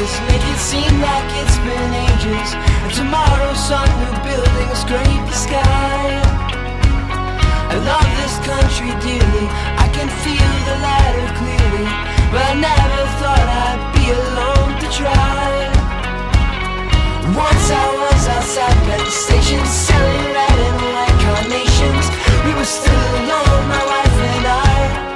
faces make it seem like it's been ages, and tomorrow some new building will scrape the sky. I love this country dearly, I can feel the ladder clearly, but I never thought I'd be alone to try. Once I was outside at the station selling red and white carnations. We were still alone, my wife and I.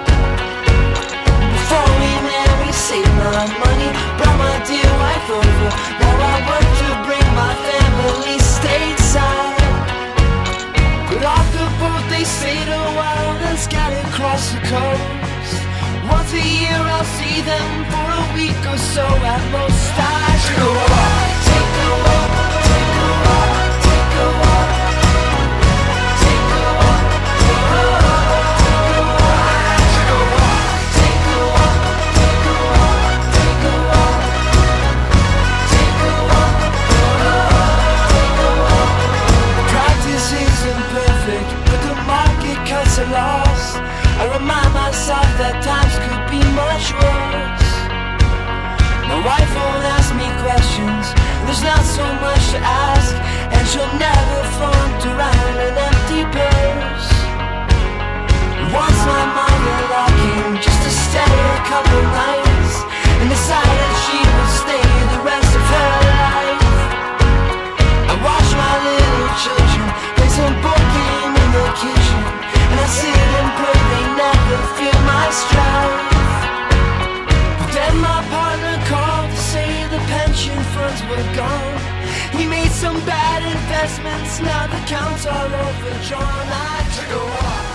Before we met we saved my money, brought my dear wife over. Now I work to bring my family stateside. But off the boat they stayed a while, then scattered across the coast. Once a year I'll see them for a week or so at most. I should go walk, take a walk, take a walk, take a walk, take a walk, take a walk, take a walk. I should go walk, take a walk, take a walk, take a walk, take a walk, take a walk. Practice isn't perfect, but the market cuts are lost. I remind myself that times could be much worse. My wife won't ask me questions, there's not so much to ask, and she'll never flaunt around an empty purse. Once my mother-in-law came just to stay a couple nights, and decided she would stay the rest of her life. I watch my little children play some board game in the kitchen, and I sit and pray they never feel my strife. But then my partner called to say the pension funds were gone. He made some bad investments, now the accounts are overdrawn. I took a walk.